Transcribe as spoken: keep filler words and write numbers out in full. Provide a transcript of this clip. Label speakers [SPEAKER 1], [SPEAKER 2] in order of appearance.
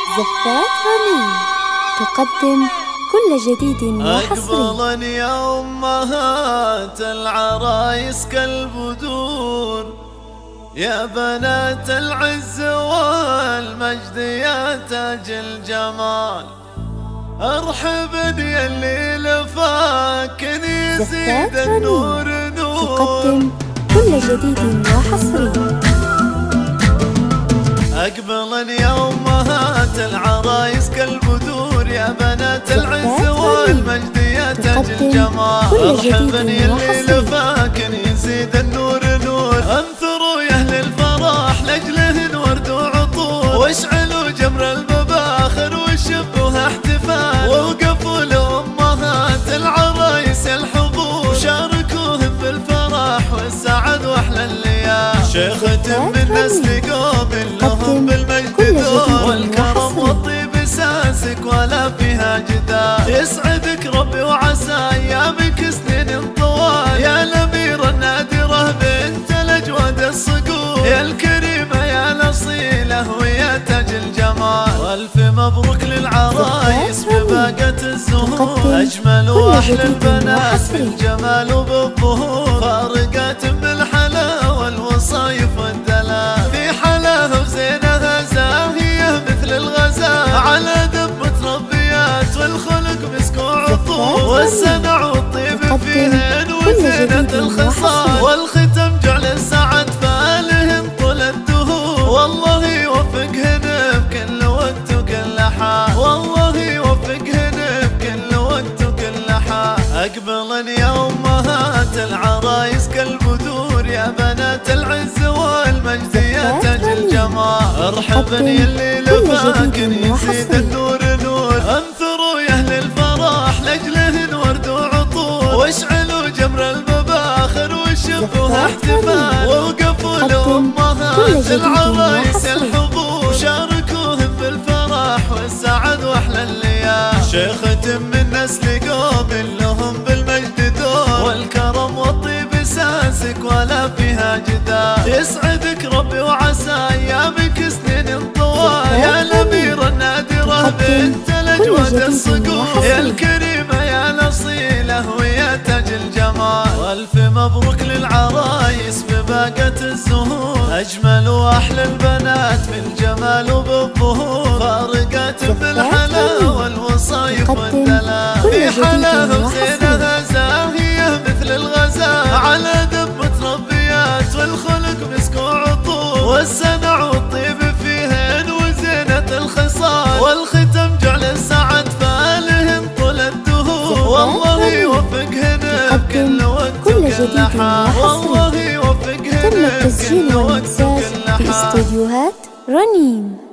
[SPEAKER 1] زفات رنين تقدم كل جديد وحصري.
[SPEAKER 2] أقبلن يا أمهات العرايس كالبدور، يا بنات العز والمجد يا تاج الجمال. ارحبن يا اللي لفاكن يزيد النور نور.
[SPEAKER 1] تقدم كل جديد وحصري.
[SPEAKER 2] أقبلن يا أمهات العرايس كالبدور، يا بنات العز والمجد يا تاج الجمال. ارحبن يا اللي لفاكن يزيد النور نور. انثروا يا أهل الفرح لأجلهن ورد وعطور، واشعلوا جمر المباخر وشبوها احتفال. ووقفوا لأمهات العرايس الحضور، شاركوهم بالفرح والسعد واحلى الليال. شيخة من نسل قوم لهم بالمجد دور، والكرم والطيب ساسك ولا فيها جدال. يسعدك ربي وعسى ايامك سنين طوال، يا الأميرة النادرة بنت الأجواد الصقور، يا الكريمة يا الأصيلة ويا تاج الجمال. والف مبروك للعرايس بباقة الزهور، أجمل وأحلى البنات بالجمال وبالظهور. فارقات بالحلا والوصايف والدلال، في حلاها وزينها زاهية مثل الغزال. على دب متربيات والخلق مسك وعطور، والسنع والطيب فيهن وزينة الخصال. والختم جعل السعد فالهن طول الدهور، والله يوفقهن بكل وقت وكل حال. والله يوفقهن بكل وقت وكل حال. أقبلن يا أمهات العرايس كالبدور، يا بنات العز والمجد يا تاج الجمال. ارحبن يا اللي لفاكن يزيد النور نور. انثروا يا أهل الفرح لأجلهن ورد وعطور، واشعلوا جمر المباخر وشبوها احتفال. ووقفوا لأمهات العرايس الحضور، شاركوهم بالفرح والسعد واحلى الليال. شيخة من نسل قوم لهم بالمجد دور، والكرم والطيب ساسك ولا فيها جدال. يسعدك ربي وعسى ايامك سنين طوال، يا الأميرة النادرة بنت الأجواد الصقور، يا الكريمة يا الأصيلة ويا تاج الجمال. والف مبروك للعرايس بباقة الزهور، أجمل وأحلى البنات بالجمال وبالظهور. فارقات بالحلا والوصايف والدلال، في حلاها وزينها زاهية مثل الغزال. على دب متربيات والخلق مسك وعطور، والسنع والطيب فيهن وزينة الخصال. والختم جعل السعد فالهن طول الدهور، والله يوفقهن بكل وقت وكل حال. والله يوفقهن بكل وقت وكل حال.
[SPEAKER 1] في استديوهات رنين.